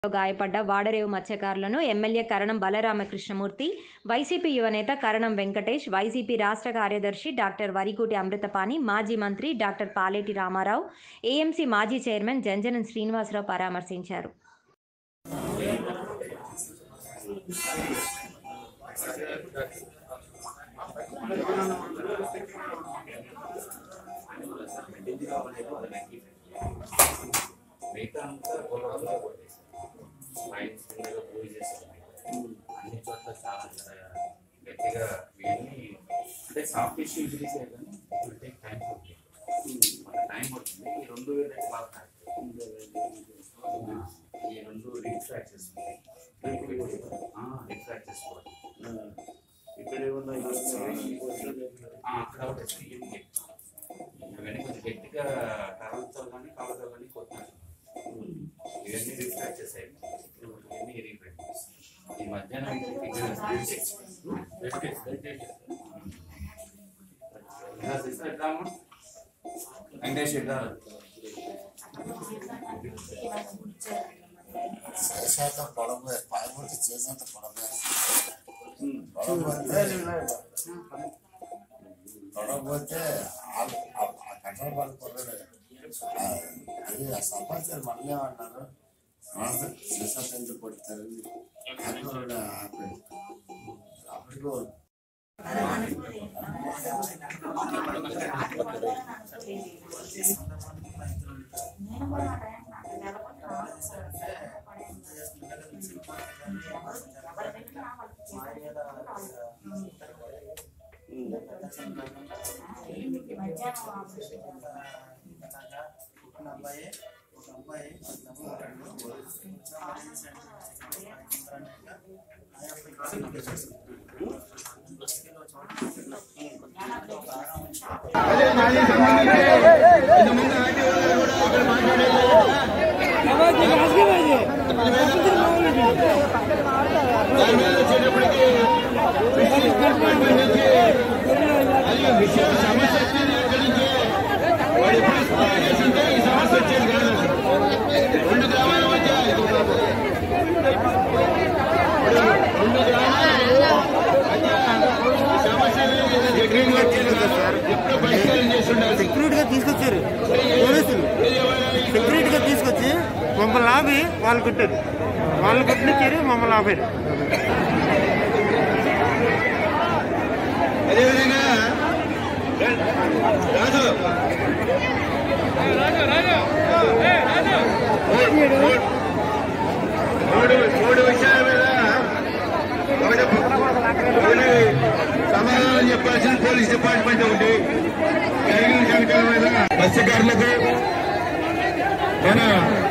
గాయపడ్డ వాడరేవు మత్స్యకారులను ఎమ్మెల్యే కరణం బలరామకృష్ణమూర్తి, వైసీపీ యువనేత కరణం వెంకటేష్, వైసీపీ రాష్ట్ర కార్యదర్శి డాక్టర్ వరికుటి అమృతపాణి, మాజీ మంత్రి డాక్టర్ పాలేటి రామారావు, ఏఎంసీ మాజీ చైర్మన్ జంజనం శ్రీనివాసరావు పరామర్శించారు. అన్ని చోట్ల చాలా గట్టిగా వీళ్ళని అంటే సాఫ్ట్ ఇష్యూ రిలీజ్ అయ్యాలని టేక్ టైం పడుతుంది. మన టైం పడుతుంది. ఈ 2000 బాగా ఈ 2 రీట్రాక్ చేసుకుంటాయి. రీట్రాక్ చేసుకోవాలి. ఇక్కడ అక్కడ ఒకటి ఇవన్నీ కొంచెం గట్టిగా కర్రలతో కానీ కళ్ళతో కానీ కొట్టినారు. ఇవన్నీ రీట్రాక్ చేసాయి. ఇవన్నీ ఇరిగిపోయింది. ఈ మధ్యాహ్నం వెంకటేష్ శాతం పొడవు పదమూడు చేసేంత పొడవపోతే కట్టలు పడుకోలేదు. అది సమాచారం మళ్ళీ అన్నారు చేసేంత ఎందుకు కొడతారు అప్పటికో సెక్యూరిటీగా తీసుకొచ్చారు పోలీసులు. సెక్యూరిటీగా తీసుకొచ్చి మమ్మల్ని ఆపి వాళ్ళు కొట్టారు. వాళ్ళు కొట్టినిచ్చారు, మమ్మల్ని ఆపారు. అదేవిధంగా మూడు విషయాల మీద సమాధానం చెప్పాల్సిన పోలీస్ డిపార్ట్మెంట్ ఒకటి, మత్స్యకారులకు మన